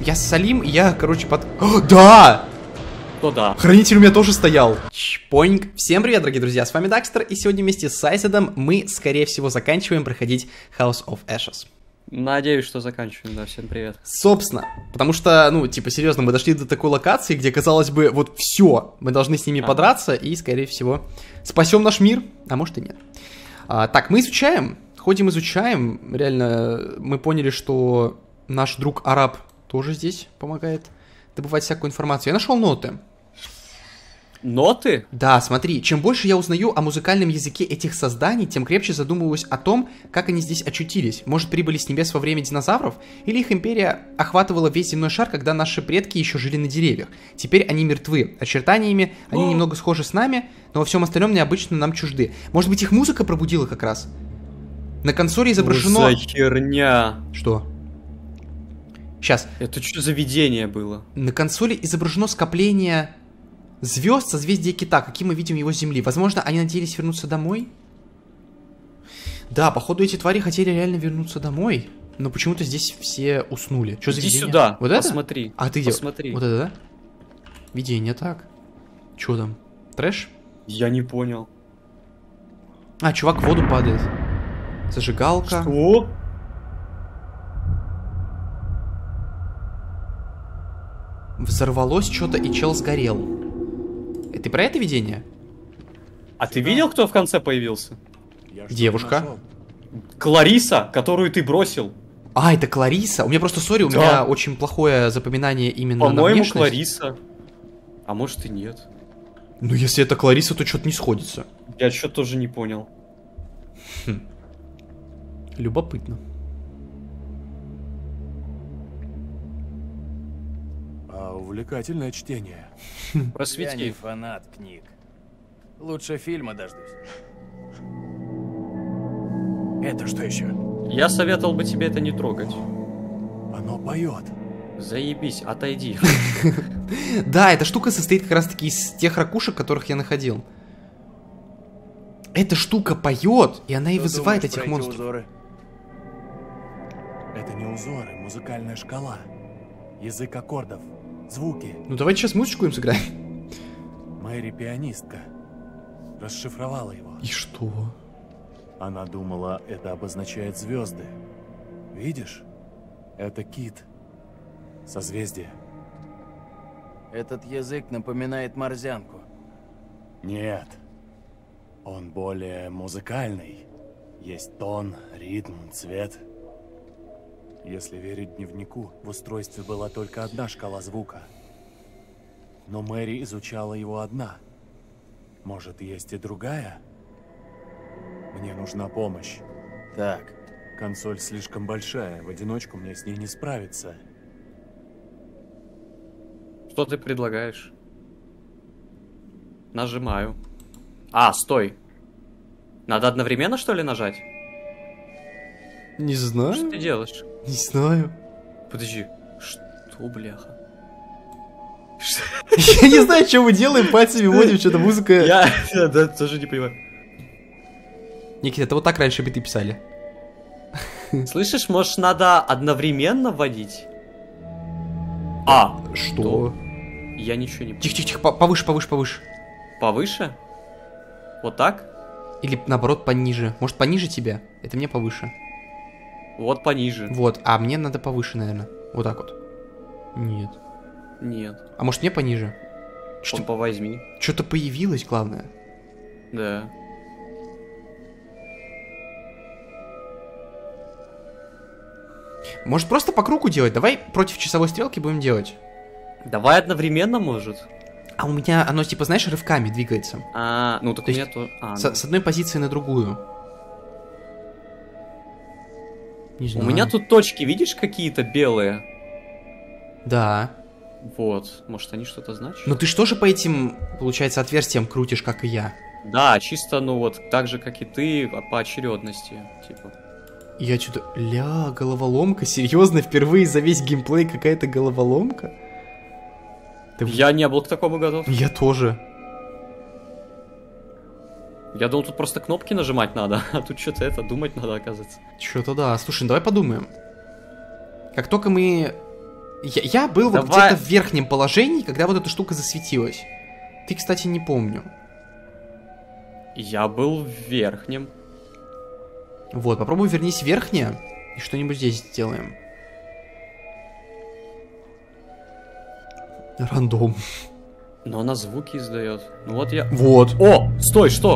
Я Салим, и я, короче, под... О, да! Ну да. Хранитель у меня тоже стоял. Чпоньк. Всем привет, дорогие друзья, с вами Дакстер, и сегодня вместе с Айседом мы, скорее всего, заканчиваем проходить House of Ashes. Надеюсь, что заканчиваем, да, всем привет. Собственно, потому что, ну, типа, серьезно, мы дошли до такой локации, где, казалось бы, вот все, мы должны с ними подраться, и, скорее всего, спасем наш мир, а может и нет. Так, мы изучаем, изучаем, реально, мы поняли, что наш друг араб тоже здесь помогает добывать всякую информацию. Я нашел ноты. Ноты? Да, смотри, чем больше я узнаю о музыкальном языке этих созданий, тем крепче задумываюсь о том, как они здесь очутились. Может, прибыли с небес во время динозавров? Или их империя охватывала весь земной шар, когда наши предки еще жили на деревьях? Теперь они мертвы. Очертаниями они немного схожи с нами, но во всем остальном необычно нам чужды. Может быть, их музыка пробудила как раз? На консоли изображено... Что за херня? Что? Сейчас. Это что за видение было? На консоли изображено скопление... звезд созвездия Кита, каким мы видим его с Земли. Возможно, они надеялись вернуться домой? Да, походу эти твари хотели реально вернуться домой, но почему-то здесь все уснули. Что за Иди видение? сюда, Вот это? посмотри. А ты где? Посмотри. Вот это, да? Видение, так. Что там? Трэш? Я не понял. А, чувак в воду падает. Зажигалка. Что? Взорвалось что-то, и чел сгорел. Ты про это видение? А ты видел, кто в конце появился? Девушка. Клариса, которую ты бросил. А, это Клариса? У меня просто, сори, у Да. меня очень плохое запоминание именно на По-моему, внешность. Клариса. А может и нет. Ну, если это Клариса, то что-то не сходится. Я что-то тоже не понял. Любопытно. Увлекательное чтение. Я не Просвети. фанат книг. Лучше фильма дождусь. Это что еще? Я советовал бы тебе это не трогать. Оно поет. Заебись, отойди. Да, эта штука состоит как раз-таки из тех ракушек, которых я находил. Эта штука поет, и она и Что вызывает думаешь этих про эти монстров. узоры? Это не узоры, музыкальная шкала. Язык аккордов. Звуки. Ну давайте сейчас музычку им сыграем. Мэри пианистка. Расшифровала его. И что? Она думала, это обозначает звезды. Видишь? Это кит. Созвездие. Этот язык напоминает морзянку. Нет. Он более музыкальный. Есть тон, ритм, цвет. Если верить дневнику, в устройстве была только одна шкала звука. Но Мэри изучала его одна. Может, есть и другая? Мне нужна помощь. Так, Консоль слишком большая, в одиночку мне с ней не справиться. Что ты предлагаешь? Нажимаю. А, стой. Надо одновременно, что ли, нажать? Не знаю. Что ты делаешь? Не знаю. Подожди. Что, бляха? Я не знаю, что мы делаем, пальцами водим, что-то музыка. Я да, тоже не понимаю. Никита, это вот так раньше биты писали. Слышишь, может, надо одновременно вводить? А, Что? я ничего не понимаю. Тихо-тихо-тихо, повыше, повыше, повыше. Повыше? Вот так? Или наоборот пониже. Может пониже тебя? Это мне повыше. Вот пониже. Вот, а мне надо повыше, наверное. Вот так вот. Нет. Нет. А может мне пониже? Он повозьми. Что-то появилось, главное. Да. Может просто по кругу делать? Давай против часовой стрелки будем делать. Давай одновременно, может? А у меня оно, типа, знаешь, рывками двигается. А, ну так То у меня есть то... А, ну. С одной позиции на другую. Не У знаю. меня тут точки, видишь, какие-то белые? Да. Вот. Может, они что-то значат? Но ты ж тоже по этим, получается, отверстиям крутишь, как и я. Да, чисто, ну вот, так же, как и ты, по очередности, типа. И я что-то... Ля, головоломка? Серьезно? Впервые за весь геймплей какая-то головоломка? Ты... Я не был к такому готов. Я тоже. Я думал, тут просто кнопки нажимать надо, а тут что-то это думать надо, оказывается. Что-то да. Слушай, ну давай подумаем. Как только мы Я был вот Давай. где-то в верхнем положении, когда вот эта штука засветилась. Ты, кстати, не помню. Я был в верхнем. Вот, попробуй вернись в верхнее и что-нибудь здесь сделаем. Рандом. Но она звуки издает. Ну вот я... Вот. О, стой, что?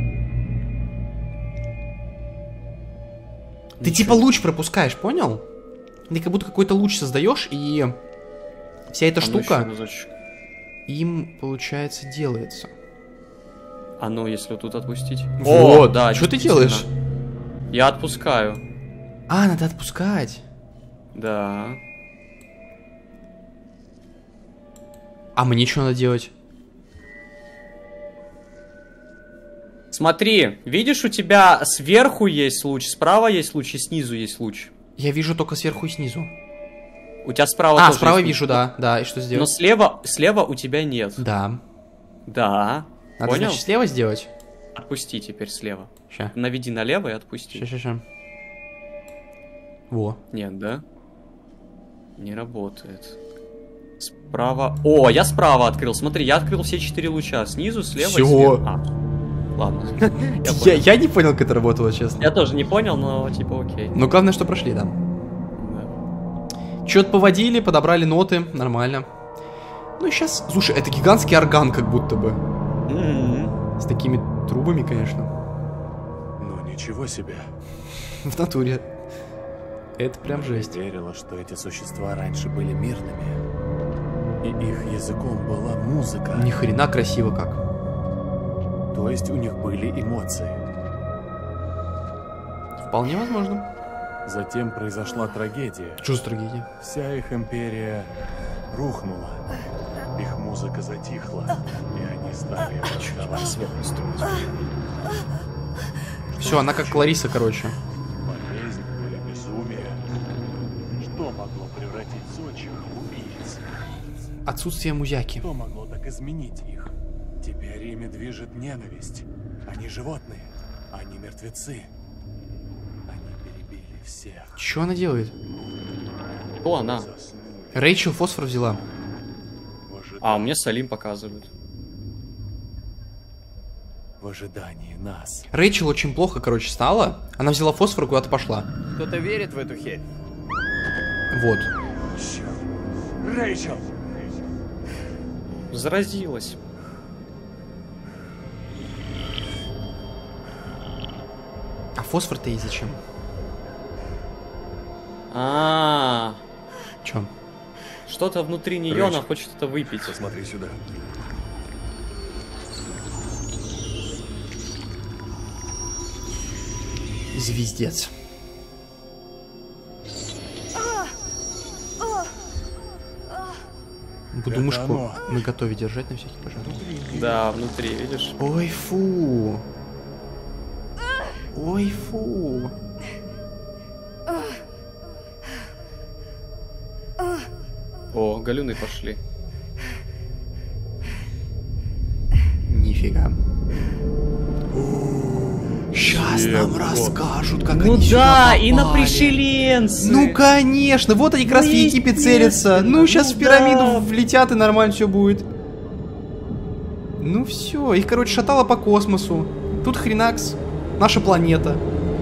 Ты типа луч пропускаешь, понял? Ты как будто какой-то луч создаешь, и вся эта А ну штука ещё разочек. им, получается, делается. А ну, если вот тут отпустить. Вот, О, да, что ты действительно. делаешь? Я отпускаю. А, надо отпускать. Да. А мне что надо делать? Смотри, видишь, у тебя сверху есть луч, справа есть луч и снизу есть луч. Я вижу только сверху и снизу. У тебя справа А, тоже справа есть вижу, луч. да, да, и что Но сделать? слева у тебя нет. Да. Да. Надо, Понял? значит, слева сделать? Отпусти теперь слева. Ща. Наведи налево и отпусти. Ща. Во. Нет, да? Не работает. Справа... О, я справа открыл. Смотри, я открыл все 4 луча. Снизу, слева и Всё. сверху. А, ладно. Я понял. Я не понял, как это работало, честно. Я тоже не понял, но типа окей. Но главное, что прошли, да. Да. Чё-то поводили, подобрали ноты, нормально. Ну и сейчас... Слушай, это гигантский орган, как будто бы. М-м. С такими трубами, конечно. Ну ничего себе. В натуре. Это прям жесть. Верила, что эти существа раньше были мирными. И их языком была музыка. Ни хрена красиво как. То есть у них были эмоции. Вполне возможно. Затем произошла трагедия. Что за трагедия? Вся их империя рухнула. Их музыка затихла, и они стали враждовать. Все, она как Клариса, короче. Болезнь или безумие. Что могло превратить зодчих в убийц? Отсутствие музяки. Что могло так изменить их? Теперь ими движет ненависть. Они животные, они мертвецы. Они перебили всех. Что она делает? Кто она? Заснули Рэйчел фосфор взяла. А, мне Салим показывают. в ожидании нас. Рэйчел очень плохо, короче, стала. Она взяла фосфор и куда-то пошла. Кто-то верит в эту херь? Вот. Черт. Рэйчел! Заразилась. А фосфор-то ей зачем? А, Чё? что-то внутри нее, Рэйчел. она хочет это выпить. Посмотри сюда. Звездец. Буду Это мышку оно. наготове держать на всякий пожарный. Да, внутри, видишь? Ой, фу. Ой, фу. О, галюны пошли. Нифига. Сейчас нам Чего? расскажут, как Ну они сюда да, попали. инопришеленцы! Ну конечно, вот они как раз в Египет целятся. Ну сейчас в пирамиду влетят и нормально все будет. Ну все, их, короче, шатало по космосу. Тут хренакс, наша планета.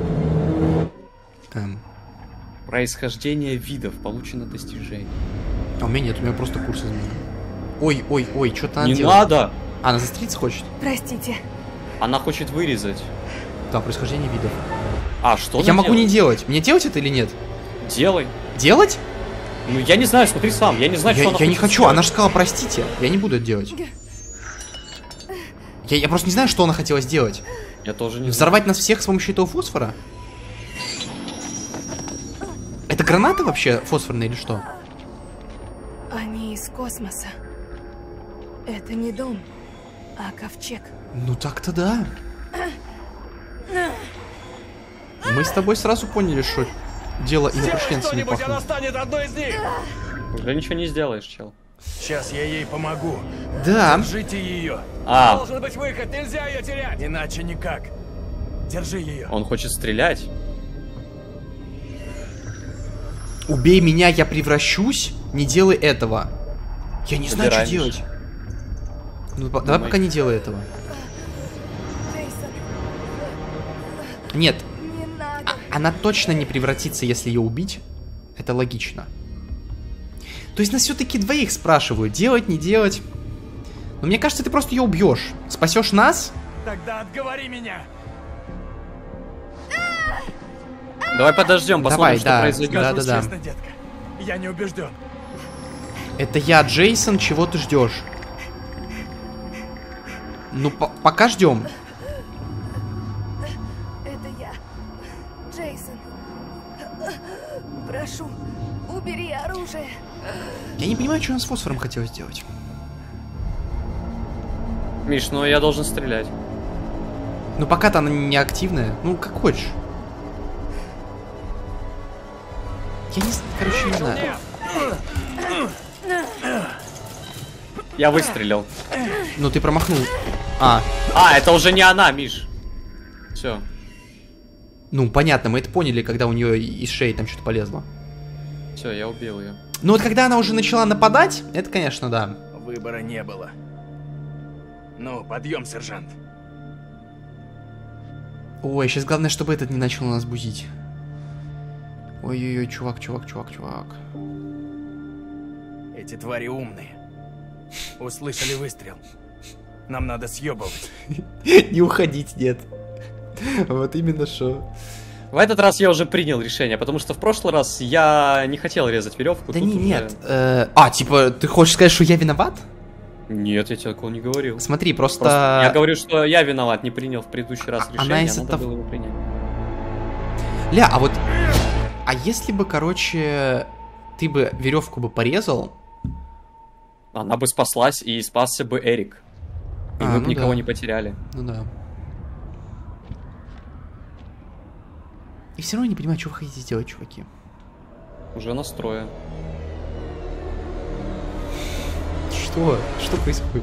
Происхождение видов, получено достижение. А у меня нет, у меня просто курс изменил. Ой, ой, ой, что-то она Не делает. надо! А, она застрелиться хочет? Простите. Она хочет вырезать. Да, происхождение видов. А, что Я она могу не делает? делать. Мне делать это или нет? Делай. Делать? Ну, я не знаю, смотри сам. Я не знаю, что она Я не хочет хочу, сделать. она же сказала, простите. Я не буду это делать. Я просто не знаю, что она хотела сделать. Я тоже не знаю. Взорвать нас всех с помощью этого фосфора? Это граната вообще фосфорная или что? Они из космоса. Это не дом, а ковчег. Ну так-то да. Мы с тобой сразу поняли, что дело инопришленцами пахнет. станет одной из них! Уже ничего не сделаешь, чел. Сейчас я ей помогу. Да. Держите ее. А, Должен быть выход, нельзя ее терять. Иначе никак. Держи ее. он хочет стрелять. Убей меня, я превращусь? Не делай этого. Я не знаю, что Убираем. делать. Ну, давай пока не делай этого. Джейсон, Нет, не надо. она точно не превратится, если ее убить. Это логично. То есть нас все-таки двоих спрашивают, делать, не делать. Но мне кажется, ты просто ее убьешь. Спасешь нас? Тогда отговори меня. Давай подождем, посмотрим, Давай, что да. произойдет. Скажу Да-да-да. честно, детка, я не убежден. Это я, Джейсон, чего ты ждешь? Ну, пока ждем. Это я. Джейсон. Прошу, убери оружие. Я не понимаю, что он с фосфором хотел сделать. Миш, ну я должен стрелять. Ну, пока-то она не активная. Ну, как хочешь. Я не... Короче, не знаю. Я выстрелил. Ну, ты промахнул. А, Это уже не она, Миш. Все. ну, понятно, мы это поняли, когда у нее из шеи там что-то полезло. Все, я убил ее. Ну, вот когда она уже начала нападать, это, конечно, да. Выбора не было. Ну, подъем, сержант. Ой, сейчас главное, чтобы этот не начал нас бузить. Ой-ой-ой, чувак. Эти твари умные. Услышали выстрел. Нам надо съебывать. Не уходить, нет. Вот именно что. В этот раз я уже принял решение, потому что в прошлый раз я не хотел резать веревку. Да тут не, уже- нет. Типа, ты хочешь сказать, что я виноват? Нет, я тебе такого не говорил. Смотри, Просто просто... я говорю, что я виноват, не принял в предыдущий раз Она решение, из-за надо того- было его принять. Ля, а вот... А если бы, короче, ты бы веревку бы порезал... Она бы спаслась, и спасся бы Эрик. И мы бы ну никого да. не потеряли. Ну да. И все равно не понимаю, что вы хотите сделать, чуваки. Уже настроя. Что? Что происходит?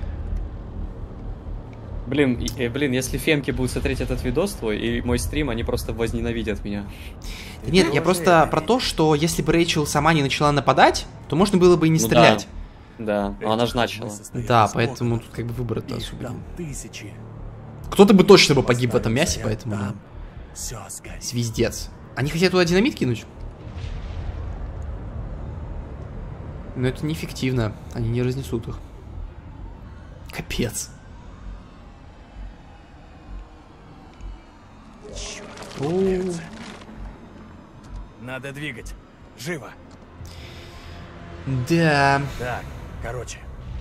Блин, если фемки будут смотреть этот видос твой и мой стрим, они просто возненавидят меня. Да нет, я просто про то, что если бы Рэйчел сама не начала нападать, то можно было бы и не Ну стрелять. Да, но она же начала. Да, поэтому тут как бы выбора-то Их особо там нет. тысячи. Кто-то бы точно бы погиб в этом мясе, Останется поэтому... там. Все сгорит. Звездец. Они хотят туда динамит кинуть? Но это неэффективно. Они не разнесут их. Капец. О, Надо двигать. Живо. да. Так, короче.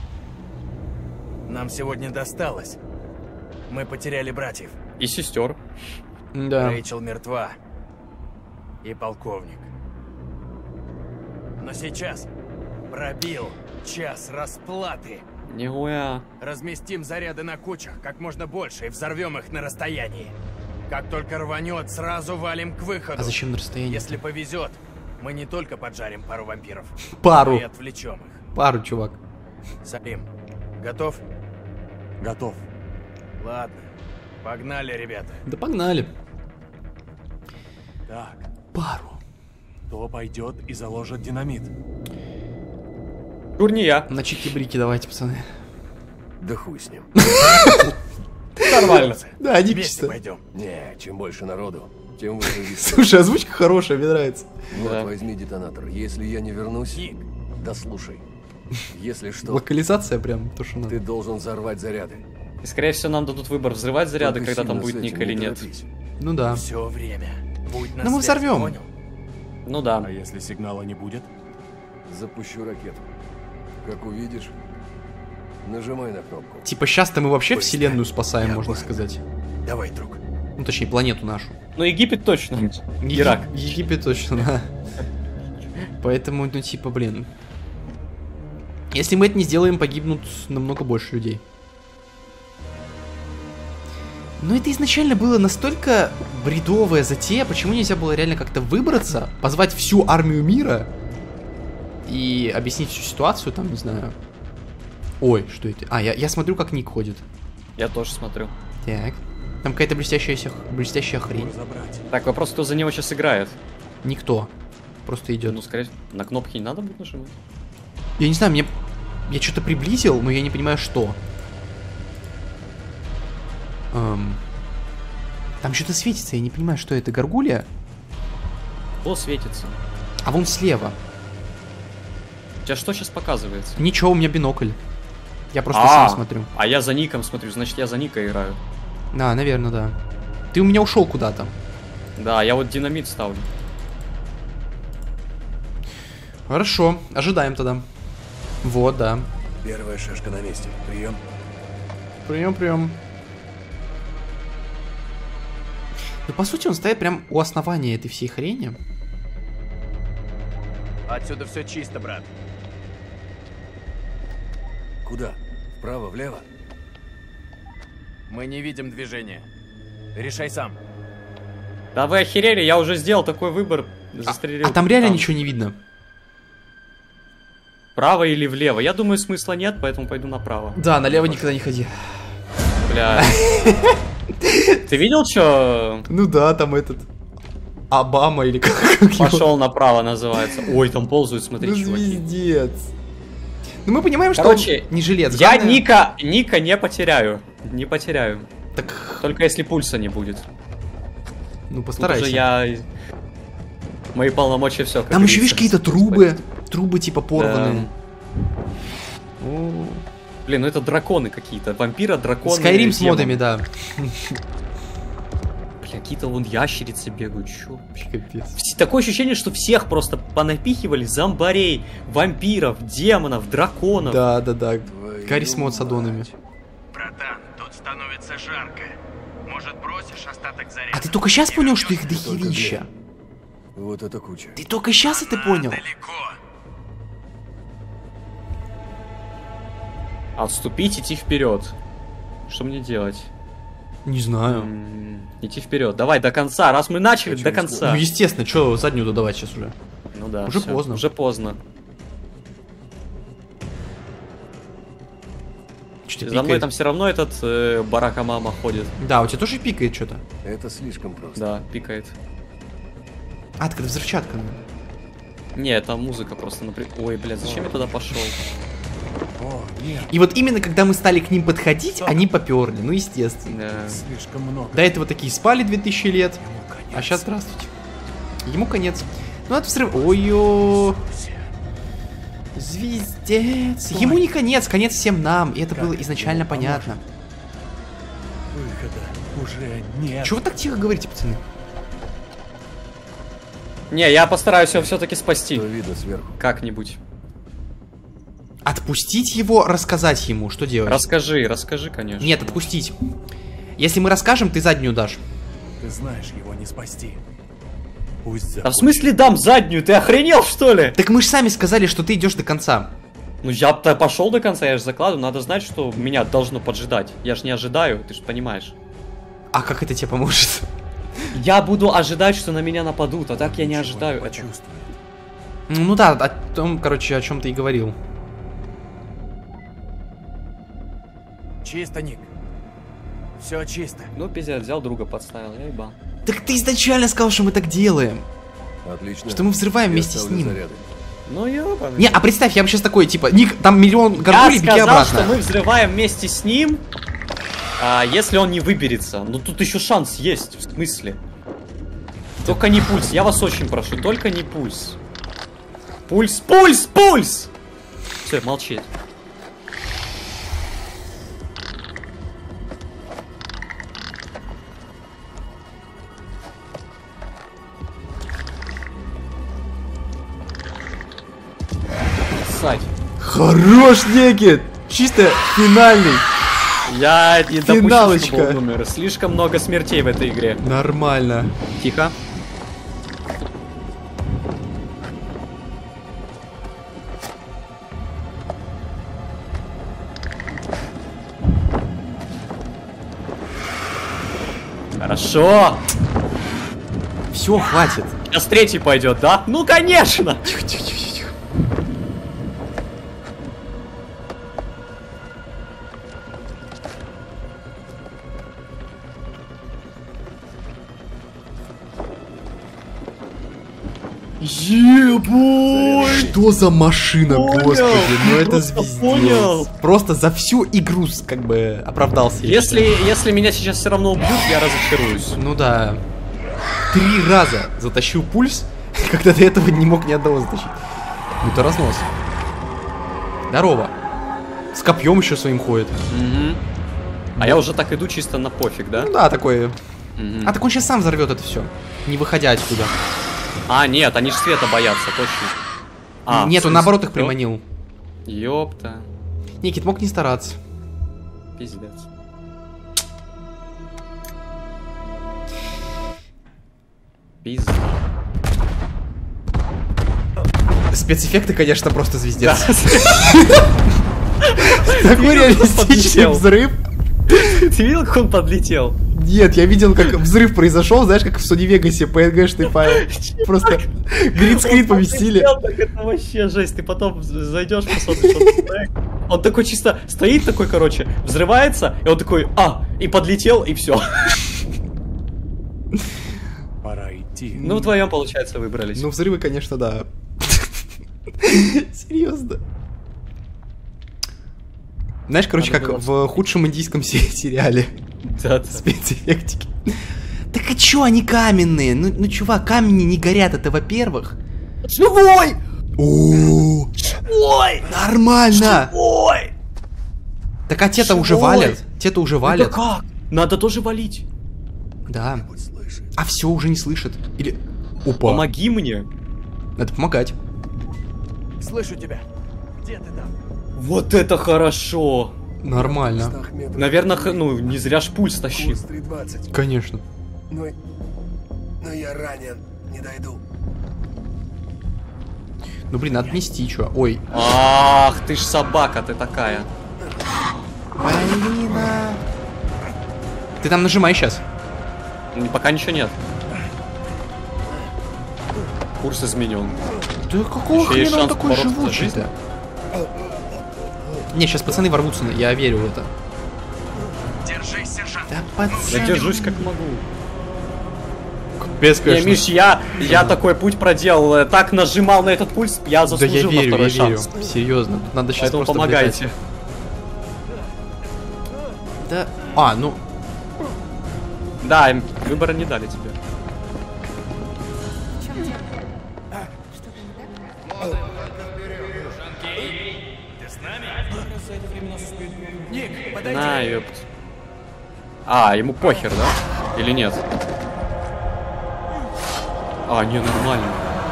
Нам сегодня досталось. Мы потеряли братьев. И сестер. Да. Рэйчел мертва. И полковник. Но сейчас пробил час расплаты. Нихуя. Разместим заряды на кучах как можно больше и взорвем их на расстоянии. Как только рванет, сразу валим к выходу. А зачем на расстоянии? Если повезет, мы не только поджарим пару вампиров, Пару. но и отвлечем их. Пару, чувак. Салим, готов? Готов. Ладно. Погнали, ребята. Да погнали. Так, Пару. кто пойдет и заложит динамит? Тур не я. На чики-брики давайте, пацаны. Да хуй с ним. Нормально. Да, они Вместе чисто. пойдем. Не, чем больше народу, тем выше риск. Слушай, озвучка хорошая, мне нравится. Вот, Да. возьми детонатор. Если я не вернусь, Ник, да слушай. Если что, Локализация прям то, что надо. ты должен взорвать заряды. И скорее всего нам дадут выбор взрывать заряды, Только когда там сильно будет с ник этим или не нет. торопись. Ну да. все время. Будь на Ну, мы связи, взорвем. понял? Ну да. А если сигнала не будет? Запущу ракету. Как увидишь, нажимай на кнопку. Типа сейчас-то мы вообще Быстро. вселенную спасаем, Я можно понял. сказать. Давай, друг. Ну, точнее, планету нашу. Ну Египет точно. Ирак. Египет точно, да. Поэтому, ну, типа, блин. Если мы это не сделаем, погибнут намного больше людей. Но это изначально было настолько бредовая затея, почему нельзя было реально как-то выбраться, позвать всю армию мира и объяснить всю ситуацию, там, не знаю. Ой, что это? А, я смотрю, как Ник ходит. Я тоже смотрю. Так. Там какая-то блестящая хрень. Забрать. Так, вопрос, кто за него сейчас играет? Никто. просто идет. Ну, скорее, на кнопки не надо будет нажимать. Я не знаю, я что-то приблизил, но я не понимаю, что. Там что-то светится, я не понимаю, что это. Горгулья? Что светится? А вон слева. У тебя что сейчас показывается? Ничего, у меня бинокль. Я просто сам смотрю. А я за ником смотрю, значит, я за ника играю. Да, наверное, да. Ты у меня ушел куда-то. Да, я вот динамит ставлю. Хорошо, ожидаем тогда. Вот, да. Первая шашка на месте. Прием. Прием. Ну, по сути, он стоит прям у основания этой всей хрени. Отсюда все чисто, брат. Куда? Вправо, влево? Мы не видим движения. Решай сам. Да вы охерели, я уже сделал такой выбор. Застрелил. А там реально ничего не видно. Право или влево? Я думаю, смысла нет, поэтому пойду направо. Да, налево никогда не ходи. Бля. Ты видел, что? Ну да, там этот... Обама или как его? Пошел направо называется. Ой, там ползают, смотри, Ну, чуваки. звездец. Ну мы понимаем, что Короче, он не жилец. Я Главное- Ника не потеряю. Не потеряю. Так, Только если пульса не будет. ну Тут постарайся. уже я... Мои полномочия все. Там еще, видишь, какие-то трубы. Трубы типа порванные. О, Блин, ну это драконы какие-то. Вампира, драконы. Скайрим с демон. модами, да. Бля, какие-то вон ящерицы бегают. Чё? Капец. Такое ощущение, что всех просто понапихивали. Зомбарей, вампиров, демонов, драконов. Да. Твою Карис мод с аддонами. мать. Братан, тут становится жарко. Может, бросишь остаток заряда? А ты только сейчас понял, что их Только дохерища? Вот это куча. Ты только сейчас это понял? Далеко. Отступить, идти вперед. Что мне делать? Не знаю. Идти вперед. Давай до конца. Раз мы начали, Хочу до конца. Ну, естественно, что заднюю додавать сейчас уже? Ну да. Уже всё, поздно. Уже поздно. Что За мной там все равно этот Барака Мама ходит. Да, у тебя тоже пикает что-то? Это слишком просто. Да, пикает. А, так это взрывчатка. Не, это музыка просто, например. Ой, блядь, зачем я туда пошел? О, нет, И вот именно когда мы стали к ним подходить, они поперли, ну естественно. слишком много. До этого такие спали 2000 лет, Ему конец. а сейчас здравствуйте. Ему конец. Ну это взрыв... Ой-ё... Звездец. Ему не конец, конец всем нам. И это было изначально понятно. Выхода уже нет. Чего вы так тихо говорите, пацаны? Не, я постараюсь его все-таки спасти. Что видно сверху? Как-нибудь. Отпустить его, рассказать ему, что делать? Расскажи, конечно. Нет, отпустить. Если мы расскажем, ты заднюю дашь. Ты знаешь, его не спасти. Пусть А в смысле дам заднюю? Ты охренел, что ли? Так мы же сами сказали, что ты идешь до конца. Ну я-то пошел до конца, я же закладываю. Надо знать, что меня должно поджидать. Я же не ожидаю, ты же понимаешь. А как это тебе поможет? Я буду ожидать, что на меня нападут, а так я не ожидаю этого. Почувствует. Ну да, о том, короче, о чем ты и говорил. Чисто, Ник. Все чисто. Ну, пиздец, взял друга, подставил, я ебал. Так ты изначально сказал, что мы так делаем. Отлично. Что мы взрываем Я вместе с ставлю ним. заряды. Ну, ебаный. Не, а представь, я бы сейчас такой, типа, Ник, там миллион Я горгулей, беги сказал, обратно. что мы взрываем вместе с ним, если он не выберется. Ну, тут еще шанс есть, в смысле. Только не пульс, я вас очень прошу, только не пульс. Пульс, пульс, пульс! Все, молчи. Ссать. Хорош, Некит! Чисто финальный. Я не допущу, Финалочка. чтобы он умер. Слишком много смертей в этой игре. Нормально. Тихо. Хорошо. Все, хватит. Сейчас третий пойдет, да? Ну, конечно. Тихо, тихо, тихо, тихо. Ебой! Что за машина, Понял. господи, ну это Просто звездец. понял. Просто за всю игру как бы оправдался. я считаю. Если меня сейчас все равно убьют, я разочаруюсь. Ну да. 3 раза затащил пульс, когда до этого не мог ни одного затащить. Ну это разнос. Здорово. С копьем еще своим ходит. Мгм. А я уже так иду чисто на пофиг, да? Ну да, такое. Мгм. А так он сейчас сам взорвет это все, не выходя отсюда. А, нет, они же света боятся, точно. А, Нет, в он смысле? наоборот их приманил. Ёпта. Никит мог не стараться. Пиздец. Пиздец. Спецэффекты, конечно, просто звездец. Да. Такой реалистичный Подлетел. взрыв. Ты видел, как он подлетел? Нет, я видел, как взрыв произошел, знаешь, как в Sony Vegas PNG-шный файл. Просто гринскрин поместили. Так это вообще жесть. Ты потом зайдешь, посмотришь. Он такой чисто стоит такой, короче, взрывается, и он такой, и подлетел, и все. Пора идти. Ну, вдвоем, получается, выбрались. Ну, взрывы, конечно, да. Серьезно. Знаешь, короче, Надо как было в худшем индийском сериале. Да. Спецэффектики. Так а чё они каменные? Ну, чувак, камни не горят, это во-первых. Живой! О, Живой! нормально. Живой! Так а те-то уже Живой. валят. Те-то уже Да валят. как? Надо тоже валить. Да. Будь слышит. А все уже не слышат. Или... Опа. Помоги мне. Надо помогать. Слышу тебя. Где ты там? Вот это хорошо. Нормально. 100 метров. Наверное, не зря ж пульс тащил. Курс 320. Конечно. Но я ранен. Не дойду. Ну блин, надо нести, чё. Ой. Ах, ты ж собака, ты такая. Полина. Ты там нажимай сейчас. Пока ничего нет. Курс изменен. Да какого Ещё есть хрена он шанс такой бороться за живучий-то? Не, сейчас пацаны ворвутся, я верю в это. Держись, сержант. Да пацаны. Я держусь как могу. Без, Не, конечно. Миш, я такой путь проделал, так нажимал на этот пульс, я Да я заслужил на верю, второй я верю. шанс. Серьезно, тут надо сейчас Поэтому просто помогайте. влетать. Да. А, ну. Да, выбора не дали тебе. В чем дело? Что-то не так? Ник, подойди. На, ёпт. А, ему похер, да? Или нет? А, не, нормально.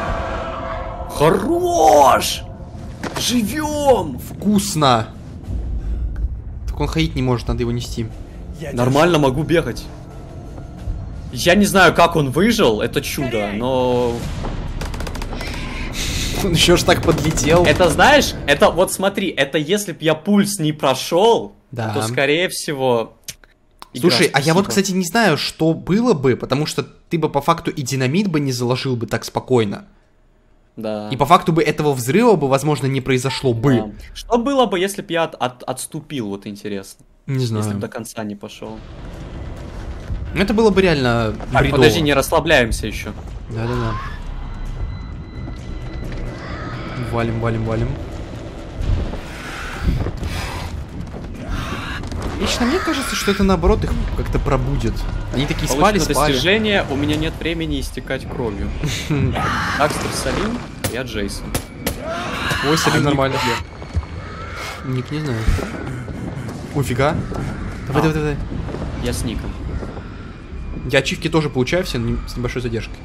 Хорош! Живем! Вкусно. Так он ходить не может, надо его нести. Я Нормально могу бегать. Я не знаю, как он выжил, это чудо, но... Он еще ж так подлетел. Это, знаешь, это, вот смотри, это если б я пульс не прошел, Да. то, скорее всего... игра, Слушай, а я вот, спасибо. кстати, не знаю, что было бы, потому что ты бы по факту и динамит бы не заложил бы так спокойно. Да. И по факту бы этого взрыва бы, возможно, не произошло бы. Да. Что было бы, если бы я отступил, вот интересно. Не Если бы знаю. до конца не пошел. Это было бы реально Так, бредово. подожди, не расслабляемся еще. Да-да-да. Валим, валим, валим. Лично мне кажется, что это наоборот их как-то пробудет. Они такие спали, Получено спали. достижение, у меня нет времени истекать кровью. Дакстер, Салим, я Джейсон. Ой, Салим А нормально. Ник Ник не знаю. Ой, фига. Давай, давай, давай. Я с Ником. Я ачивки тоже получаю все, но с небольшой задержкой.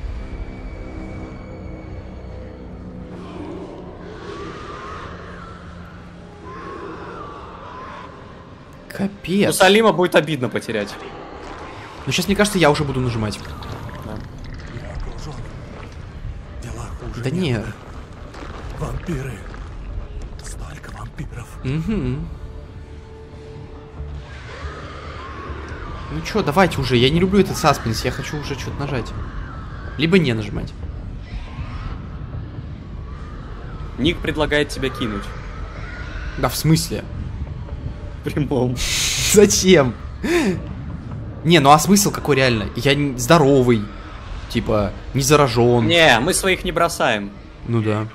Ну, Капец. Салима будет обидно потерять. Но сейчас, мне кажется, я уже буду нажимать. Я окружен. Дела хуже. Да не. Вампиры. Столько вампиров. Угу. Ну чё, давайте уже. Я не люблю этот саспенс. Я хочу уже что-то нажать. Либо не нажимать. Ник предлагает тебя кинуть. Да, в смысле? В прямом. Зачем? Не, ну а смысл какой реально? Я здоровый. Типа, не заражен. Не, мы своих не бросаем. Ну да.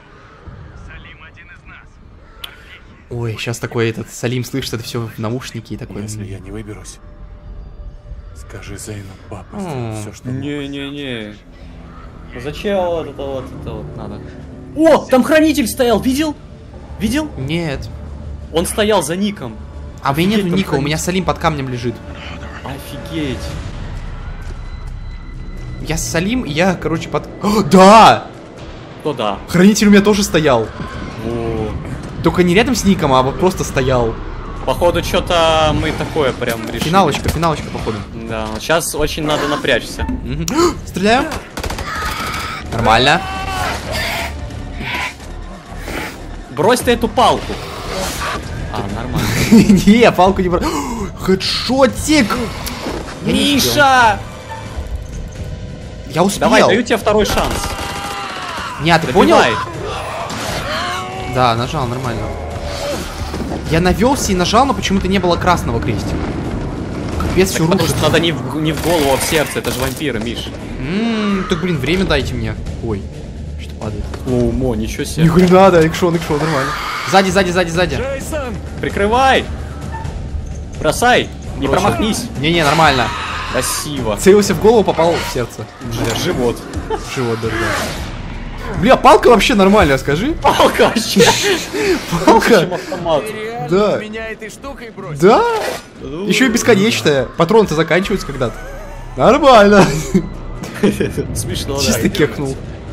Ой, сейчас такой этот Салим слышит это все в наушнике и такой... Если я не выберусь, скажи Зейну, папа сделал все, что мог. Не-не-не. Зачем вот это вот надо? О, там хранитель стоял, видел? Видел? Нет. Он стоял за ником. А у меня Офигеть, нету там ника, у хранитель. меня Салим под камнем лежит. Офигеть. Я Салим, и я, короче, под... О, да! Кто да? Хранитель у меня тоже стоял. О, Только не рядом с ником, а вот просто стоял. походу, что-то мы такое прям решили. Финалочка, походу. Да, сейчас очень надо напрячься. Мгм. Стреляем. Нормально. Брось ты эту палку. А, нормально. Не, палку не брал. Хедшотик! Миша! Я успел. Давай, даю тебе второй шанс. Не, а ты понял? Добивай. Да, нажал, нормально. Я навелся и нажал, но почему-то не было красного крестика. Капец, все Так, потому рушит. что надо не в голову, а в сердце. Это же вампиры, Миш. Так, блин, время дайте мне. Ой, что падает. Слоумо, ничего себе. Нихуя, да, экшон, нормально. Сзади. Джейсон! Прикрывай! Бросай! Не Бросил. промахнись! Не-не, нормально. Красиво. Целился в голову, попал в сердце. В живот. В живот даже, да. Бля, палка вообще нормальная, скажи. Палка вообще. Палка. Чем автомат. Ты реально Да. меня этой штукой бросил? Да. Еще и бесконечная. Патроны-то заканчиваются когда-то. Нормально. Смешно, Чисто да. кекнул.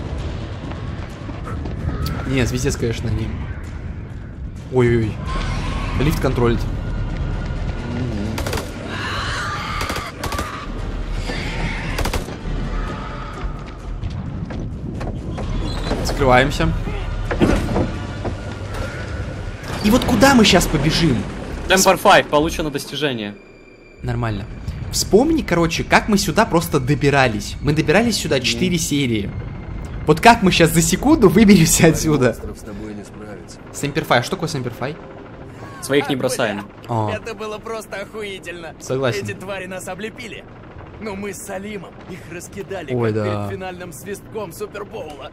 Не, звездец, конечно, не. Ой-ой-ой. Лифт контролит. Закрываемся. И вот куда мы сейчас побежим? Temper 5, получено достижение. Нормально. Вспомни, короче, как мы сюда просто добирались. Мы добирались сюда 4 серии. Вот как мы сейчас за секунду выберемся отсюда? Монстров с тобой не справится. Сэмперфай. Что такое Сэмперфай? Своих не бросаем. О, Это было просто охуительно. Согласен. Эти твари нас облепили. Но мы с Салимом их раскидали, Ой, как да. перед финальным свистком Супербоула.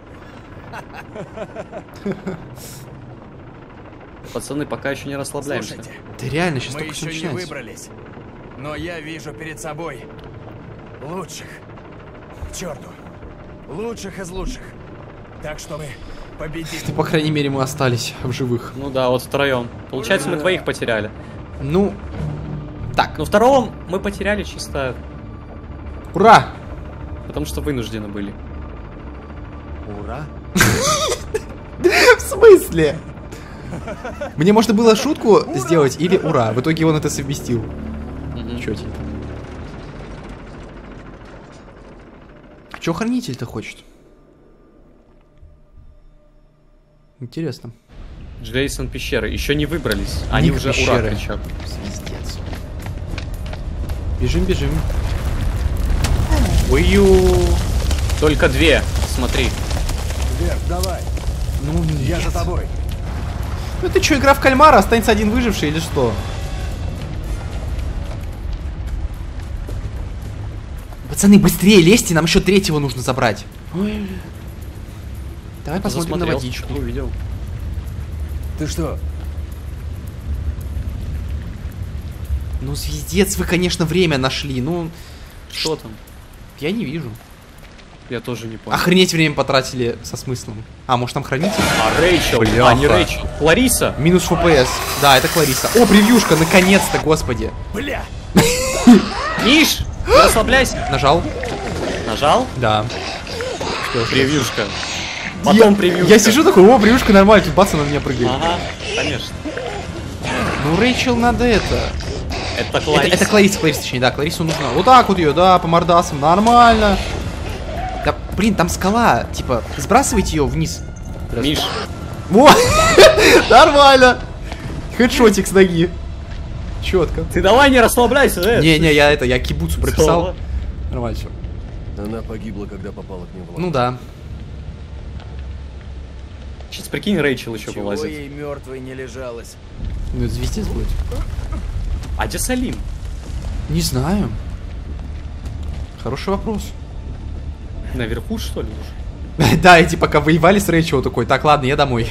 Пацаны, пока еще не расслабляемся. Слушайте, да реально, сейчас мы только все еще не начинается. выбрались. Но я вижу перед собой лучших. К черту. Лучших из лучших. Так что мы победим. Ну, по крайней мере, мы остались в живых. Ну да, вот втроем. Получается, мы двоих потеряли. Ну, так, Но второго мы потеряли чисто ура! потому, что вынуждены были. Ура! В смысле? Мне можно было шутку сделать или ура. В итоге он это совместил. Чётенько. Чё хранитель-то хочет? Интересно. Джейсон пещеры. Еще не выбрались. Они Ник уже ура пещеры. кричат. Звездец. Бежим. Ой-ю. Только две. Смотри. Вверх, давай! Ну Я нет. за тобой! Ну ты чё, игра в кальмара, останется один выживший или что? Пацаны, быстрее лезьте, нам еще третьего нужно забрать. Ой. Давай посмотрим на Засмотрелся, водичку. что увидел. Ты что? Ну, звездец, вы, конечно, время нашли. Ну, Что там? я не вижу. Я тоже не понял. Охренеть, время потратили со смыслом. А, может там хранитель? А Рэйчел? Бляха. А, не Рэйчел. Клариса? Минус FPS. Да, это Клариса. О, превьюшка, наконец-то, господи. Бля! Миш! Не расслабляйся. Нажал? Нажал? Да. Превьюшка. Потом превьюшка. Я сижу такой, о, превьюшка нормально, тут бац, она на меня прыгает. Ага, конечно. Ну, Рэйчел надо это. Это Клариса. Это Клариса, точнее, да, Кларису нужно. Вот так вот ее, да, по мордасам, нормально. Да, блин, там скала, типа, сбрасывайте ее вниз. Миш, Во! Нормально! Хедшотик с ноги. Четко. ты давай не расслабляйся, Не-не, я кибуцу прописал. Нормально все. Она погибла, когда попала к ним в лапы. Ну да. Сейчас прикинь, Рэйчел еще Чего вылазит. ей мертвой не лежалось? Ну это звездец будет. А где Салим? Не знаю. Хороший вопрос. Наверху, что ли, уже? Да, эти пока воевали с Рэйчел такой, так, ладно, я домой.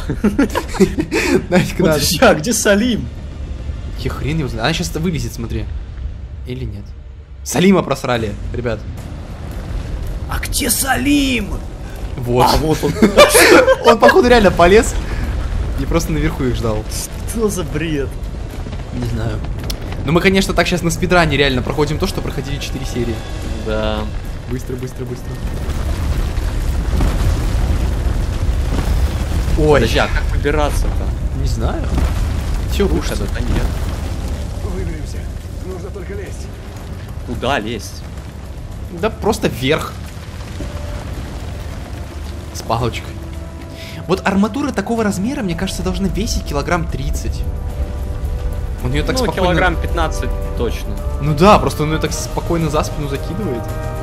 Нафиг надо. Подожди, а где Салим? Че хрен его знает. Она сейчас вылезет, смотри. Или нет? Салима просрали, ребят. А где Салим? Вот. А, вот он. Он, походу, реально полез и просто наверху их ждал. Что за бред? Не знаю. Но мы, конечно, так сейчас на спидране реально проходим то, что проходили 4 серии. Да. Быстро, быстро, быстро. Ой. Подожди, а как выбираться-то? Не знаю. Все рушится. Да нет. Выберемся. Нужно только лезть. Куда лезть? Да просто вверх. С палочкой. Вот арматура такого размера, мне кажется, должна весить килограмм 30. Он ее так Ну, спокойно... килограмм 15 точно. Ну да, просто он ее так спокойно за спину закидывает.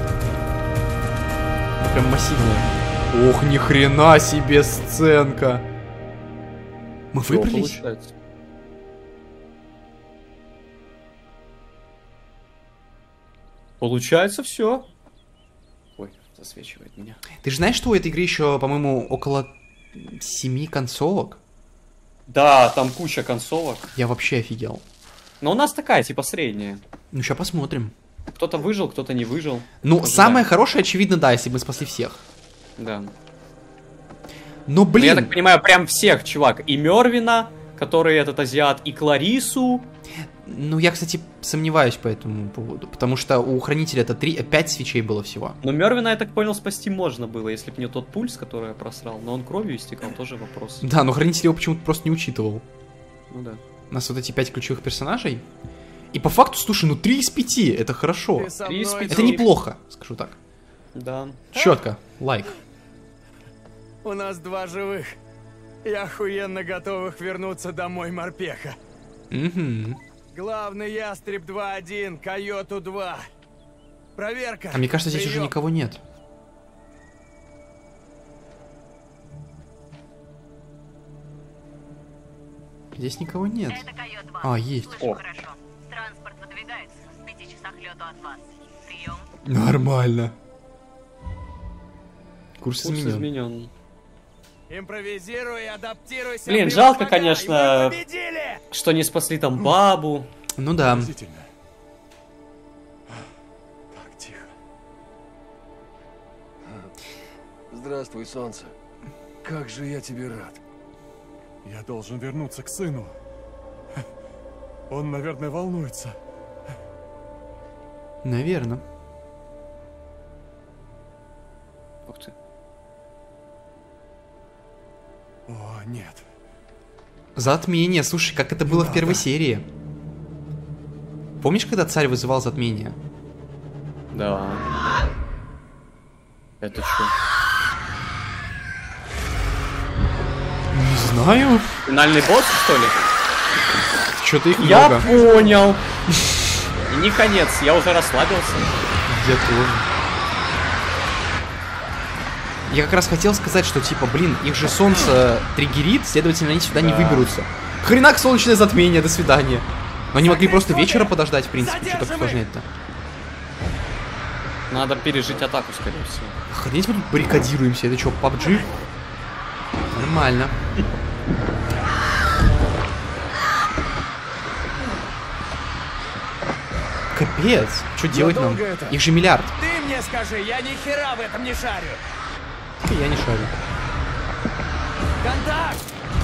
Ну, прям массивная. Ох, ни хрена себе сценка. Мы Всё, выбрались? получается. Получается все. Ой, засвечивает меня. Ты же знаешь, что у этой игры еще, по-моему, около 7 концовок? Да, там куча концовок. Я вообще офигел. Но у нас такая, типа, средняя. Ну, сейчас посмотрим. Кто-то выжил, кто-то не выжил. Ну, Ожидаем. самое хорошее, очевидно, да, если бы мы спасли всех. Да. Но, Ну, блин... я так понимаю, прям всех, чувак. И Мервина, который этот азиат, и Кларису. Ну, я, кстати, сомневаюсь по этому поводу. Потому что у Хранителя это 5 свечей было всего. Но Мервина, я так понял, спасти можно было, если бы не тот пульс, который я просрал. Но он кровью истекал, тоже вопрос. Да, но Хранитель его почему-то просто не учитывал. Ну да. У нас вот эти 5 ключевых персонажей. И по факту, слушай, ну 3 из 5, это хорошо. Ты со Три из мной, пяти. Это друг. неплохо, скажу так. Да. Четко, лайк. У нас 2 живых. И охуенно готовых вернуться домой морпеха. Угу. Главный ястреб 2-1, Койоту 2. Проверка. А мне кажется, здесь уже Прием. никого нет. Здесь никого нет. Это Койот-2. А, есть. Слышу О. хорошо. Транспорт выдвигается в 5 часах лету от вас. Прием. Нормально. Курс Курс изменен. изменен. Импровизируй, адаптируйся. Блин, превозмогай, жалко, и мы конечно, победили! что не спасли там бабу. Ну да. Поразительно. Так, тихо. Здравствуй, солнце. Как же я тебе рад. Я должен вернуться к сыну. Он, наверное, волнуется. Наверное. Ух ты. О, нет. Затмение. Слушай, как это было в первой серии. Помнишь, когда царь вызывал затмение? Да. Это что? Не знаю. Финальный босс, что ли? Что-то их Я много. понял. И не конец, я уже расслабился. Я тоже. Я как раз хотел сказать, что типа, блин, их же солнце триггерит, следовательно, они сюда не выберутся. Хренак солнечное затмение, до свидания. Но они могли просто вечера подождать, в принципе, что так усложнять-то. Надо пережить атаку, скорее всего. Охренеть, мы тут баррикадируемся, это что, PUBG? Нормально. Капец, что делать нам? долго это? Их же миллиард. Ты мне скажи, я ни хера в этом не шарю. Я не шарю. Контакт!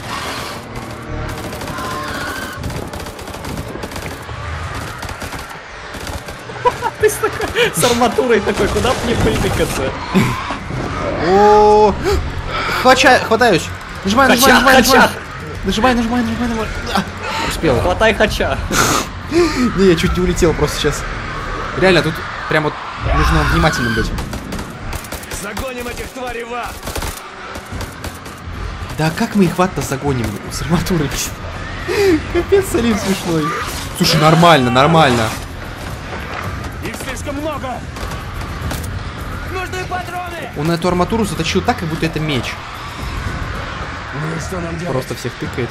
С арматурой такой, куда мне пыльникаться? О, хватаюсь. Нажимай. Нажимай. А, успел. Хватай хача. Не, я чуть не улетел просто сейчас. Реально, тут прям вот нужно внимательным быть. Загоним этих тварей в ад! Да как мы их в ад-то загоним с арматурой? Капец, Салим смешной. Слушай, нормально. Их слишком много! Нужны патроны! Он эту арматуру заточил так, как будто это меч. Ну и что нам делать? Просто всех тыкает.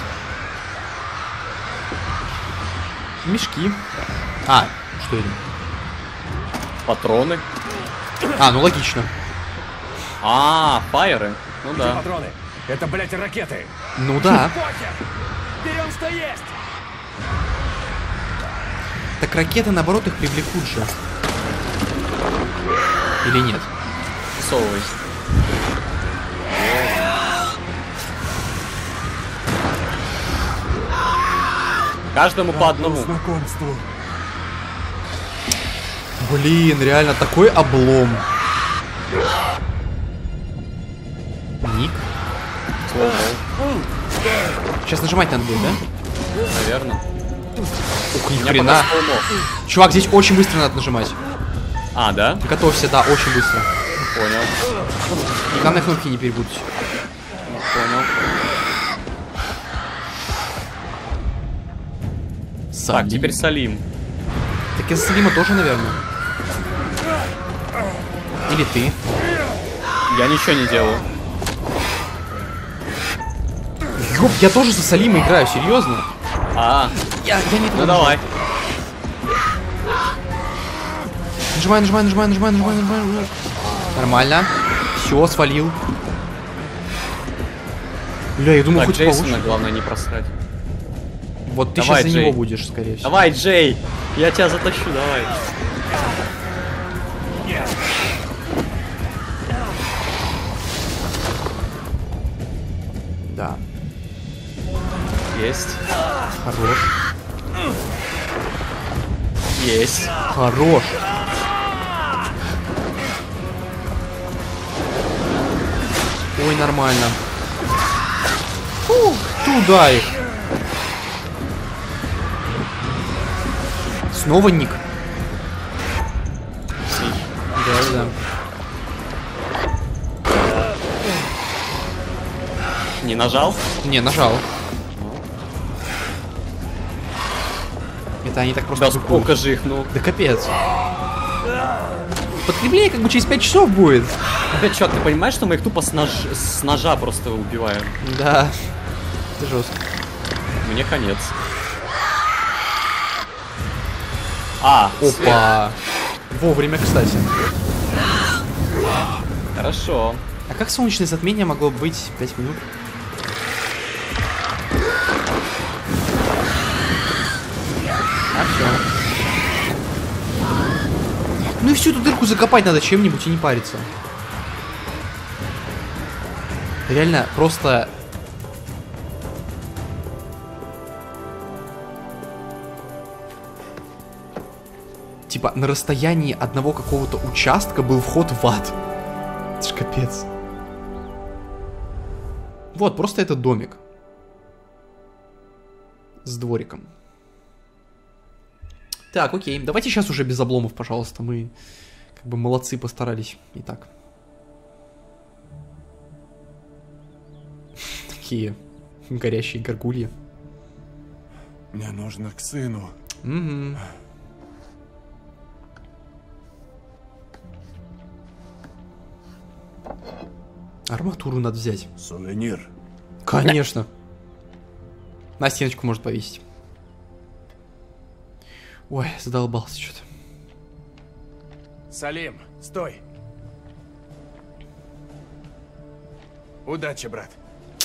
Мешки. А, что это? Патроны. А, ну логично. А, фаеры. Ну Где да. патроны? Это, блядь, ракеты. Ну да. Похер! Берем, что есть! Так ракеты, наоборот, их привлекут же. Или нет? Высовывайся. Каждому по одному. Знакомству. Блин, реально такой облом. Ник. Сейчас нажимать надо будет, да? Наверное. Ух, ни У меня хрена. пока слоумо. Чувак, здесь очень быстро надо нажимать. А, да? Готовься, да, очень быстро. Понял. И главное, кнопки не перепутать. Понял. Так, теперь Салим. Так из Салима тоже, наверное. Или ты. Я ничего не делаю. Ёп, я тоже за Салима играю, серьезно? А, Я не ну давай. Нажимай. Нормально. Все, свалил. Бля, я думал, Так, хоть Джейсона получше. главное не просрать. Вот ты Давай, сейчас за Джей. него будешь, скорее всего. Давай, Джей! Я тебя затащу, давай. Да. Есть. Хорош. Есть. Хорош. Ой, нормально. Фу, туда их. Снова ник. Да. Не нажал? Не, нажал. Это они так просто Да тупуют. сколько же их, ну. Да капец. Подкрепление как бы через 5 часов будет. Опять, чувак, ты понимаешь, что мы их тупо с ножа просто убиваем? Да. Это жестко. Мне конец. А, свет. Опа. Вовремя, кстати. Хорошо. А как солнечное затмение могло быть 5 минут? А все. Ну и всю эту дырку закопать надо чем-нибудь и не париться. Реально, просто... Типа, на расстоянии одного какого-то участка был вход в ад. Это ж капец. Вот, просто этот домик. С двориком. Так, окей. Давайте сейчас уже без обломов, пожалуйста. Мы как бы молодцы, постарались. Итак. Такие горящие горгульи. Мне нужно к сыну. Угу. Арматуру надо взять. Сувенир. Конечно. На стеночку может повесить. Ой, задолбался что-то. Салим, стой. Удачи, брат.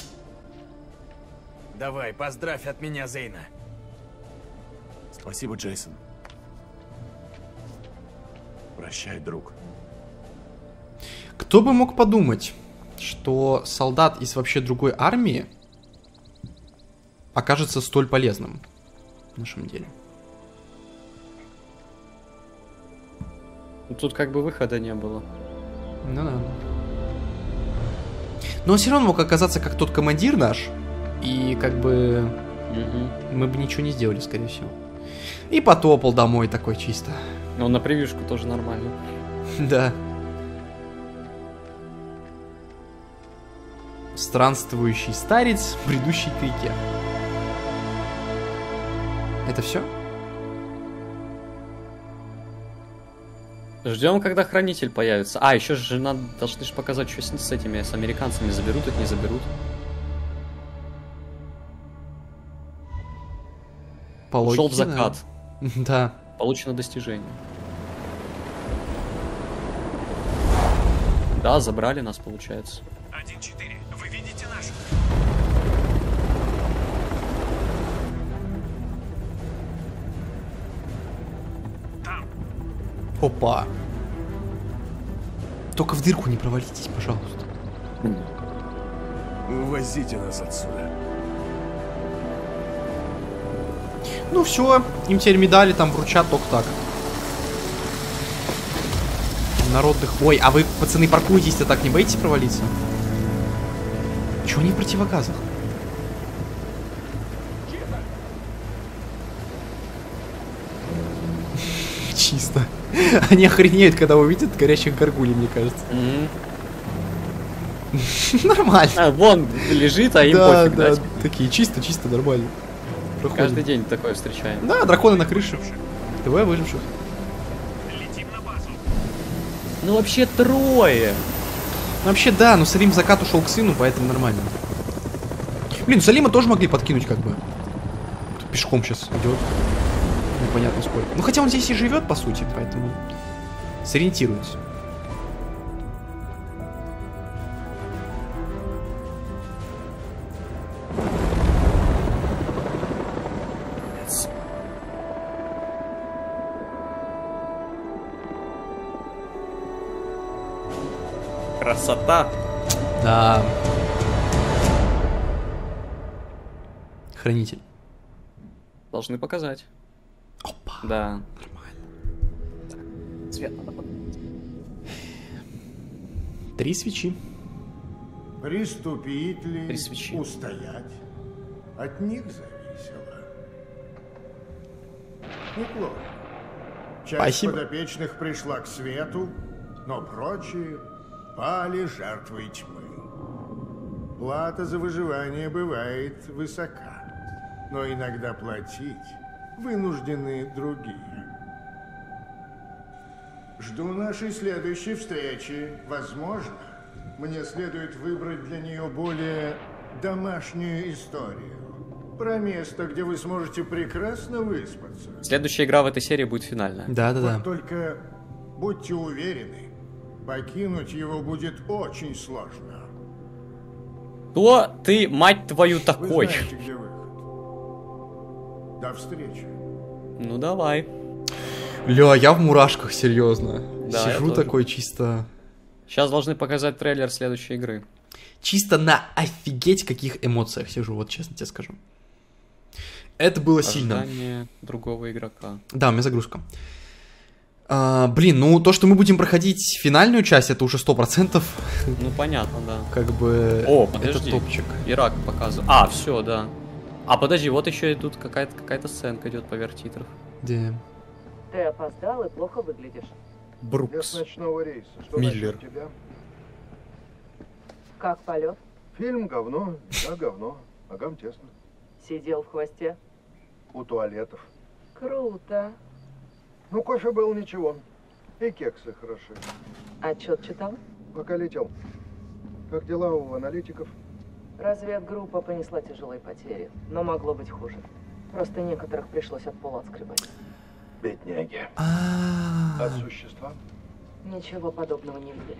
Давай, поздравь от меня Зейна. Спасибо, Джейсон. Прощай, друг. Кто бы мог подумать, что солдат из вообще другой армии окажется столь полезным в нашем деле. Ну, тут как бы выхода не было. Ну да. Но он все равно мог оказаться как тот командир наш, и как бы мы бы ничего не сделали, скорее всего. И потопал домой такой чисто. Ну, на превьюшку тоже нормально. Да. Странствующий старец, бредущий к реке. Это все? Ждем, когда хранитель появится. А, еще же надо, должны же показать, что с этими, с американцами. Заберут их, не заберут. По логике, Ушел в закат. Да. Получено достижение. Да, забрали нас, получается. 1-4. Вы видите наших? Там. Опа. Только в дырку не провалитесь, пожалуйста. Увозите нас отсюда. Ну все, им теперь медали там вручат только так. Народных... Ой, а вы, пацаны, паркуетесь-то так, не боитесь провалиться? Чего они в противогазах? Чисто. Они охренеют, когда увидят горящих горгулей, мне кажется. Нормально. А, вон лежит, а им Да, пофиг, да, да? такие чисто нормально. Проходим. Каждый день такое встречаем. Да, драконы на крыше. ТВ выживших. Ну вообще трое. Ну, вообще, да, но Салим в закат ушел к сыну, поэтому нормально. Блин, Салима тоже могли подкинуть, как бы. Тут пешком сейчас идет. Непонятно сколько. Ну, хотя он здесь и живет, по сути, поэтому сориентируется. Красота. Да. Хранитель. Должны показать. Опа. Да. Нормально. Цвет надо подать. 3 свечи. Приступить ли, 3 свечи. устоять, от них зависело. Неплохо. Часть Спасибо. подопечных пришла к свету, но прочие пали жертвой тьмы. Плата за выживание бывает высока, но иногда платить вынуждены другие. Жду нашей следующей встречи. Возможно, мне следует выбрать для нее более домашнюю историю. Про место, где вы сможете прекрасно выспаться. Следующая игра в этой серии будет финальная. Да-да-да. Вот только будьте уверены, покинуть его будет очень сложно. Кто ты, мать твою, Вы такой? знаете, где выход. До встречи. Ну давай. Ля, я в мурашках, серьезно. Да, я Сижу тоже. такой чисто... Сейчас должны показать трейлер следующей игры. Чисто на офигеть каких эмоциях сижу, вот честно тебе скажу. Это было сильно. Ожидание другого игрока. Да, у меня загрузка. Блин, ну то, что мы будем проходить финальную часть, это уже 100%. Ну понятно, да. Как бы... О, это подожди. топчик. Ирак показывает. А, все, да. А подожди, вот еще и тут какая-то сценка идет поверх титров. Где? Ты опоздал и плохо выглядишь. Я с Брукс. ночного рейса. Что Миллер. насчет тебя? Как полет? Фильм говно, да говно. Ногам тесно. Сидел в хвосте. У туалетов. Круто. Ну, кофе был ничего. И кексы хороши. Отчет читал? Пока летел. Как дела у аналитиков? Разведгруппа понесла тяжелые потери, но могло быть хуже. Просто некоторых пришлось от пола отскребать. Бедняги. А, А существа? Ничего подобного не видели.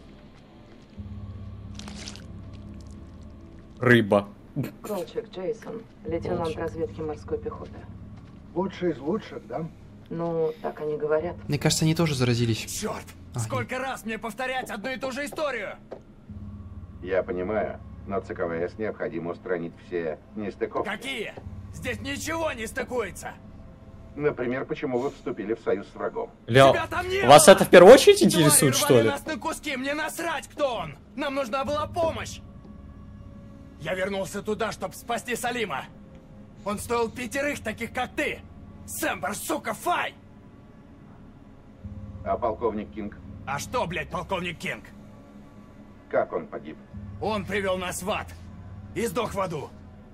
Рыба. Колчак Джейсон, лейтенант Колчак. разведки морской пехоты. Лучший из лучших, да? Ну, так они говорят. Мне кажется, они тоже заразились. Черт! А, Сколько раз мне повторять одну и ту же историю? Я понимаю, но ЦКВС необходимо устранить все нестыковки. Какие? Здесь ничего не стыкуется. Например, почему вы вступили в союз с врагом. Ля, Тебя там не вас было! это в первую очередь Твари интересует, что рвали ли? нас на куски, мне насрать, кто он! Нам нужна была помощь! Я вернулся туда, чтобы спасти Салима. Он стоил 5 таких, как ты! Сэмбер, сука, фай! А полковник Кинг, А что, блядь, полковник Кинг? как он погиб? Он привел нас в ад. И сдох в аду.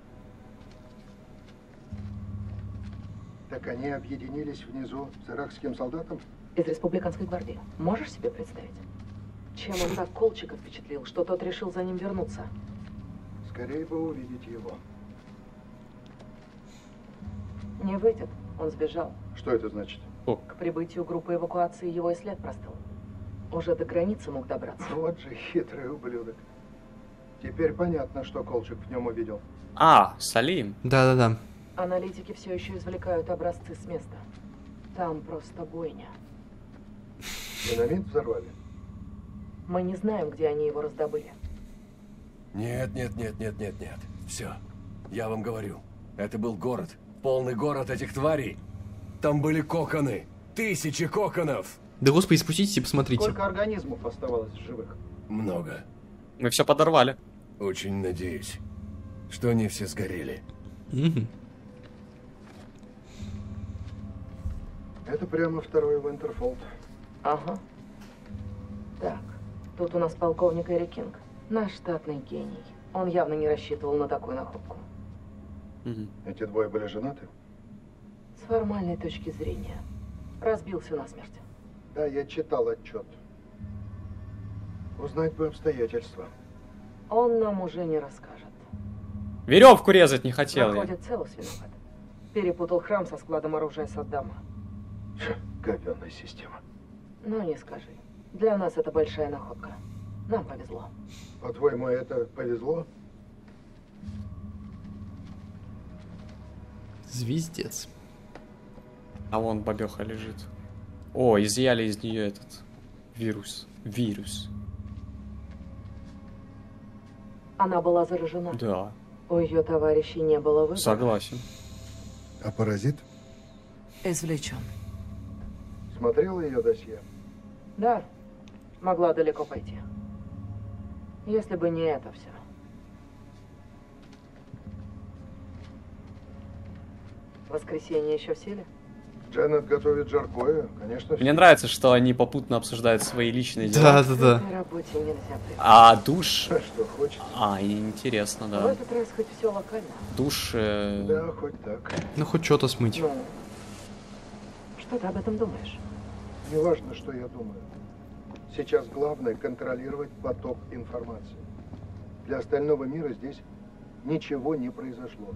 Так они объединились внизу с иракским солдатом? Из республиканской гвардии. Можешь себе представить? Чем он так Колчака впечатлил, что тот решил за ним вернуться? Скорее бы увидеть его. Не выйдет. Он сбежал. Что это значит? К прибытию группы эвакуации его и след простыл. Уже до границы мог добраться. Вот же хитрый ублюдок. Теперь понятно, что Колчак в нем увидел. А, Салим. Да-да-да. Аналитики все еще извлекают образцы с места. Там просто бойня. Динамит взорвали? Мы не знаем, где они его раздобыли. Нет. Все. Я вам говорю. Это был город. Полный город этих тварей. Там были коконы. Тысячи коконов. Да господи, спуститесь и посмотрите. Сколько организмов оставалось в живых? Много. Мы все подорвали. Очень надеюсь, что они все сгорели. Мгм. Это прямо второй Винтерфолд. Ага. Так, тут у нас полковник Эри Кинг. Наш штатный гений. Он явно не рассчитывал на такую находку. Мгм. Эти двое были женаты? С формальной точки зрения. Разбился насмерть. Да, я читал отчет. Узнать бы обстоятельства. Он нам уже не расскажет. Веревку резать не хотел я. Выходит, Целус виноват. Перепутал храм со складом оружия Саддама. Говёная система. Ну, не скажи. Для нас это большая находка. Нам повезло. По-твоему, это повезло? Звездец. А вон бабеха лежит. О, изъяли из нее этот вирус. Она была заражена. Да, У ее товарищей не было выбора. согласен. А паразит? Извлечен. Смотрела ее досье? Да, могла далеко пойти. Если бы не это все. Воскресенье еще в силе? Дженнет готовит жаркое, конечно. Мне нравится, что они попутно обсуждают свои личные дела. Да-да-да. На работе нельзя прятаться. А душ... Что хочешь? А, интересно, В да. этот раз хоть все локально. Душ... Да, хоть так. Ну, хоть что-то смыть. Ну, что ты об этом думаешь? Не важно, что я думаю. Сейчас главное контролировать поток информации. Для остального мира здесь ничего не произошло.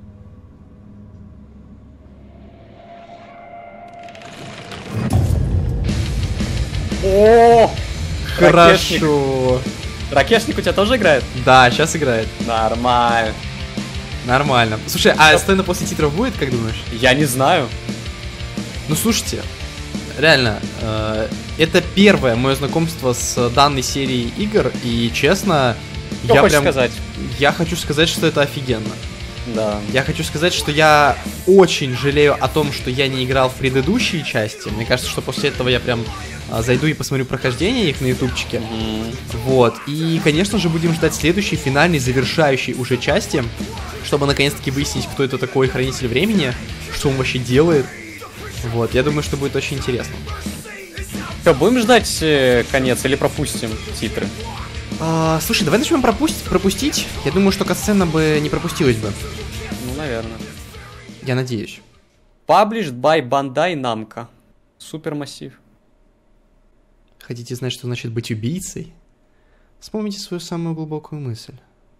О! Хорошо. Ракешник у тебя тоже играет? Да, сейчас играет. Нормально. Нормально. Слушай, а сцена после титров будет, как думаешь? Я не знаю. Ну, слушайте, реально, это первое мое знакомство с данной серией игр, и честно, Что хочешь сказать? я хочу сказать, что это офигенно. Да. Я хочу сказать, что я очень жалею о том, что я не играл в предыдущие части. Мне кажется, что после этого я прям зайду и посмотрю прохождение их на ютубчике. Вот. И, конечно же, будем ждать следующей, финальной, завершающей уже части, чтобы наконец-таки выяснить, кто это такой Хранитель Времени, что он вообще делает. Вот. Я думаю, что будет очень интересно. Что, будем ждать конец или пропустим титры? Слушай, давай начнем пропустить. Я думаю, что катсцена бы не пропустилась бы. Ну, наверное. Я надеюсь. Published by Bandai Namco. Супермассив. Хотите знать, что значит быть убийцей? Вспомните свою самую глубокую мысль.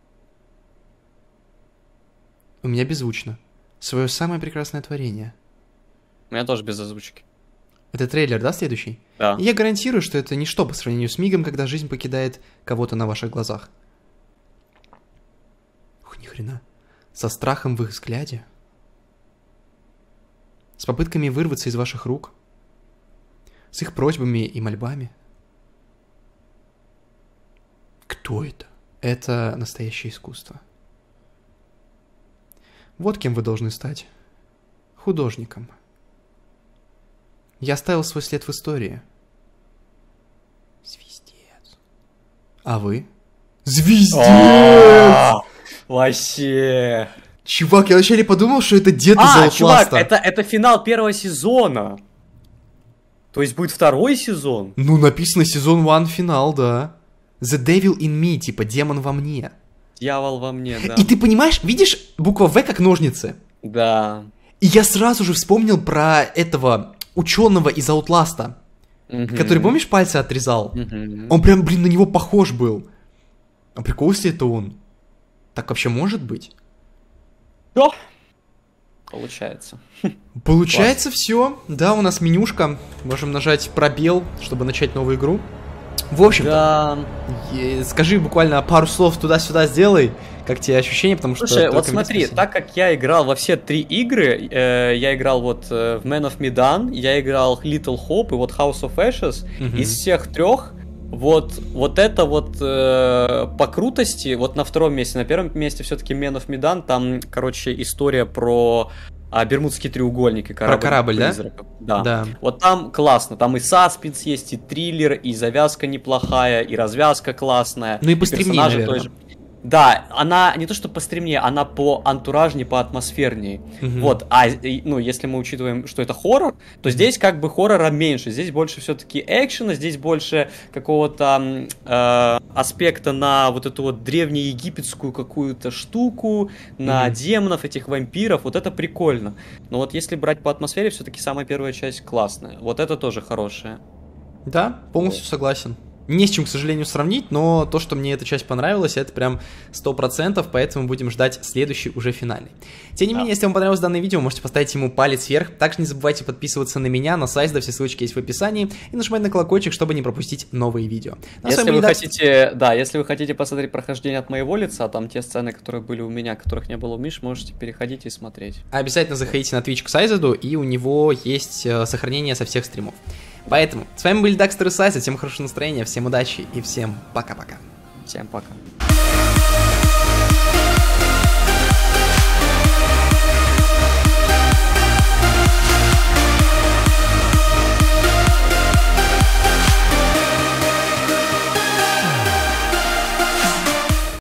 У меня беззвучно. Свое самое прекрасное творение. У меня тоже без озвучки. Это трейлер, да, следующий? Да. И я гарантирую, что это ничто по сравнению с мигом, когда жизнь покидает кого-то на ваших глазах. Ух, ни хрена. Со страхом в их взгляде. С попытками вырваться из ваших рук. С их просьбами и мольбами. Кто это? Это настоящее искусство. Вот кем вы должны стать. Художником. Я оставил свой след в истории. Звездец. А вы? Звездец! Вообще. Чувак, я вначале подумал, что это дед из Outlast'а. Чувак, это финал первого сезона. То есть будет второй сезон? Ну, написано сезон 1 финал, да. The Devil in Me, типа демон во мне. Дьявол во мне, да. И ты понимаешь, видишь буква В как ножницы? Да. И я сразу же вспомнил про этого ученого из Outlast'а, который, помнишь, пальцы отрезал? Он прям, блин, на него похож был. А прикол, если это он? Так вообще может быть? Да. Получается. Получается все. Да, у нас менюшка. Можем нажать пробел, чтобы начать новую игру. В общем-то, Да. скажи буквально пару слов туда-сюда сделай, как тебе ощущения, потому что... Слушай, вот только мне смотри, спросили. так как я играл во все 3 игры, я играл вот в Man of Medan, я играл Little Hope и вот House of Ashes, из всех 3, вот это вот по крутости, вот на 2-м месте, на 1-м месте все-таки Man of Medan, там, короче, история про Бермудский треугольник и корабль. Про корабль, да? Да. Вот там классно, там и саспенс есть, и триллер, и завязка неплохая, и развязка классная. Ну и постремнее, наверное. Тоже. Да, она не то что постремнее, она по антуражнее, по атмосфернее. Вот, ну, если мы учитываем, что это хоррор, то здесь как бы хоррора меньше. Здесь больше все-таки экшена, здесь больше какого-то аспекта на вот эту вот древнеегипетскую какую-то штуку, на демонов, этих вампиров. Вот это прикольно. Но вот если брать по атмосфере, все-таки самая первая часть классная. Вот это тоже хорошая. Да, полностью согласен. Не с чем, к сожалению, сравнить, но то, что мне эта часть понравилась, это прям 100%, поэтому будем ждать следующий, уже финальный. Тем не менее, если вам понравилось данное видео, можете поставить ему палец вверх. Также не забывайте подписываться на меня, на сайт, все ссылочки есть в описании, и нажимать на колокольчик, чтобы не пропустить новые видео. Если вы хотите посмотреть прохождение от моего лица, там те сцены, которые были у меня, которых не было у Миши, можете переходить и смотреть. Обязательно заходите на Twitch к Сайзеду, и у него есть сохранение со всех стримов. Поэтому, с вами были Дакстер и Сайзед, всем хорошего настроения, всем удачи и всем пока-пока. Всем пока.